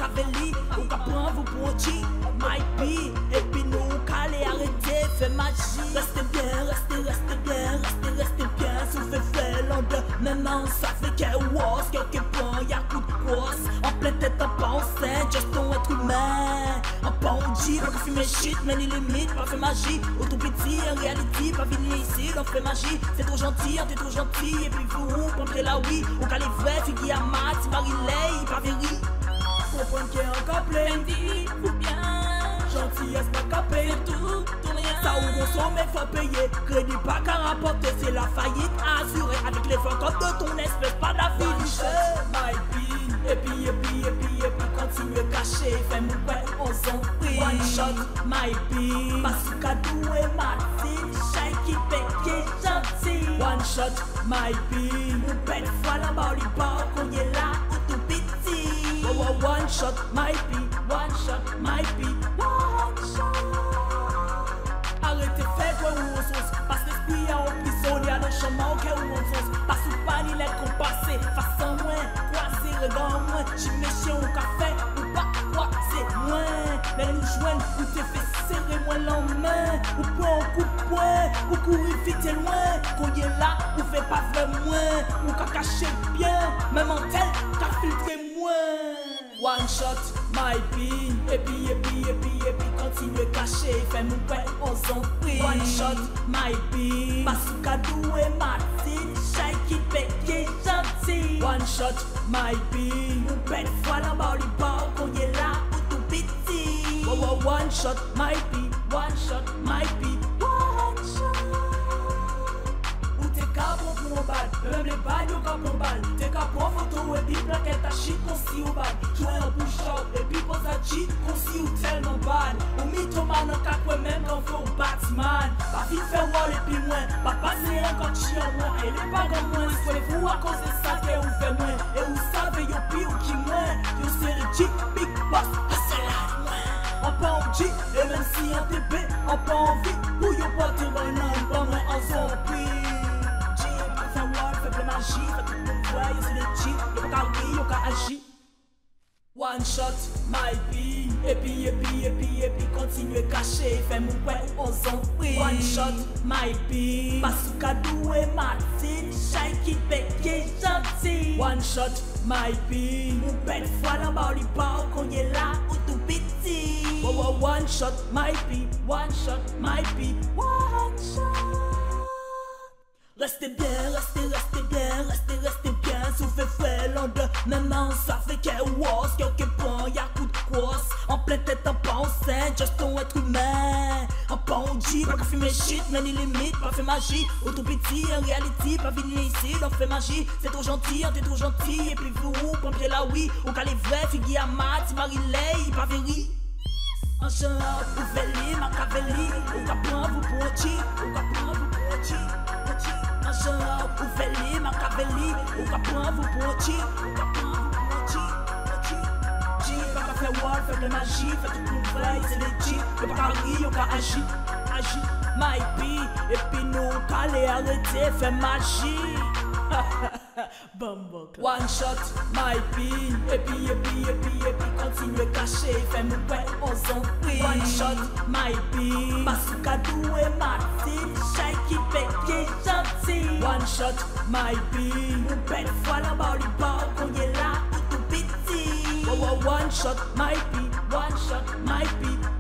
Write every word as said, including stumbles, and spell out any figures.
Machiavelli, ou qu'à prendre vous pour un G, my P, et puis nous caler, arrêter, fait magie. Restez bien, restez, restez bien, restez, restez bien, sous fait fait l'onde. Maintenant ça fait qu'un was, quelque point, y'a coup de crosse. En pleine tête, en pensée, just ton être humain. En pandit, pas que fumer shit, mais ni limite, pas fait magie. Au tout petit, en reality, pas venir ici, on fait magie. C'est trop gentil, t'es trop gentil, et puis vous, pomperez la oui. Au cas les vrais, figui à mat, Marie-Lay, pas véri. Comprendre qu'il y a encore plein dit, ou bien gentillesse pas capé, tout, tout rien. Ça ou on s'en met, faut payer. Crédit pas qu'à rapporter, c'est la faillite assurée. Avec les flancs de ton espèce, pas d'affiche. My pin, et puis, et puis, et puis, et puis, continue caché. Fais mon père, on s'en prie. One shot, my pin. Masuka doué, Martin, shykidd, péqué, gentil. One shot, my pin. Mon père, fois là-bas, lui parle, qu'on y est là, ou tout petit. Oh, oh, one shot, my pin. One shot, my pin. One shot. Arrêtez, faites quoi où on sauce. Passe l'esprit à emprisonner à l'enchaînement au cas où on sauce. Passe ou pas, ni l'aide qu'on passe. Face en moins, croiser, regard moins. J'y méchant au café, ou pas, croiser moins. Mais nous joignent, ou t'es fait serrer moins l'en-main. Ou pas en coup de poing, ou courir vite et loin. Qu'on y est là, ou fait pas vrai moins. Ou qu'à cacher bien, même en tel, qu'à filtrer moins. One shot, my pin, et puis, et puis, et puis, et puis, continue caché, fais mon père, on s'en prie. One shot, my pin, Masuka doué, Martin, shykidd, péqué, gentil. One shot, my pin, mon père, fois là-bas, lui parle, qu'on y est là, ou tout petit. Oh, oh, one shot, my pin, one shot, my pin, one shot. Ou t'es capon pour un bal, même les balles, y'a qu'à pour balle. T'es capon photo, et puis plaquette ta shit, qu'on s'y ou balle. Jouer un push-up, et puis pose à cheat, qu'on s'y ou tellement balle. Ou mythomane, en cas même quand faut Batman. Pas vite faire wall, et puis moins. Pas passer encore chi en moins. Et les bagues en moins, soyez-vous à cause de ça, qu'est ou fait moins. Et vous savez, y'a pire ou qui moins. Y'a série chick, big boss, hustle out moins. En pas en G, et même si en T P, en pas en vie, ou y'a pas de bon an, pas moins en zombie. Faible magie, fait tout le voyage, c'est les cheats, y'a pas qu'à rire, y'a qu'à agir. One shot, my pin, et puis, et puis, et puis, et puis, continue caché, fais mon père, on s'en prie. One shot, my pin, Masuka doué, Martin, shykidd, péqué, gentil. One shot, my pin, mon père, fois là-bas, lui parle, qu'on y est là, ou tout petit. Oh, oh, one shot, my pin, one shot, my pin, one shot. Restez bien, restez, restez bien, restez, restez bien, sous fait fait l'onde. Maintenant ça fait qu'un was, quelque point, y'a coup de crosse. En pleine tête, en pensée, just ton être humain. En pandit, pas que fumer shit, mais ni limite, pas fait magie. Au tout petit, en reality, pas venir ici, on fait magie. C'est trop gentil, t'es trop gentil, et puis vous, pompier la oui. Au cas les vrais, figui à mat, Marie-Lay, pas véri. En genre, ou Veli, Machiavelli, ou qu'à prendre vous pour un G, ou qu'à prendre vous pour un G. Genre, ou Veli, Machiavelli, ou qu'à prendre vous pour un G, ou qu'à prendre vous pour un G, un G. G, pas qu'à faire wall, faire de magie, fait tout le vrai, c'est les G. Y'a pas qu'à rire, y'a qu'à agir, agir. My P, et puis nous, caler, arrêter, faire magie. Bumbo. One shot, my pin, et puis, et puis, et puis, et puis, continue caché, fais mon père, on s'en prie. One shot, my pin, Masuka doué, Martin, shykidd, péqué, gentil. One shot, my pin, mon père, fois là-bas, lui parle, qu'on y est là, ou tout petit. Oh, oh, one shot, my pin, one shot, my pin.